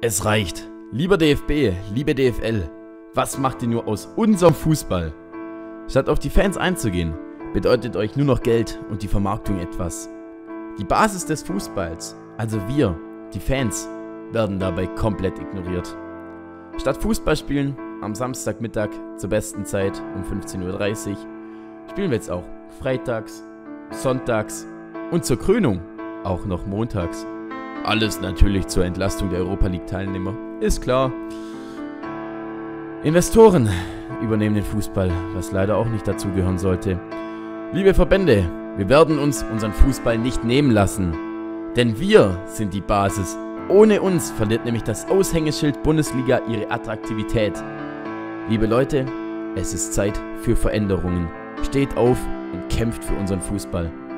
Es reicht. Lieber DFB, liebe DFL, was macht ihr nur aus unserem Fußball? Statt auf die Fans einzugehen, bedeutet euch nur noch Geld und die Vermarktung etwas. Die Basis des Fußballs, also wir, die Fans, werden dabei komplett ignoriert. Statt Fußballspielen am Samstagmittag zur besten Zeit um 15:30 Uhr spielen wir jetzt auch freitags, sonntags und zur Krönung auch noch montags. Alles natürlich zur Entlastung der Europa League Teilnehmer, ist klar. Investoren übernehmen den Fußball, was leider auch nicht dazugehören sollte. Liebe Verbände, wir werden uns unseren Fußball nicht nehmen lassen, denn wir sind die Basis. Ohne uns verliert nämlich das Aushängeschild Bundesliga ihre Attraktivität. Liebe Leute, es ist Zeit für Veränderungen. Steht auf und kämpft für unseren Fußball.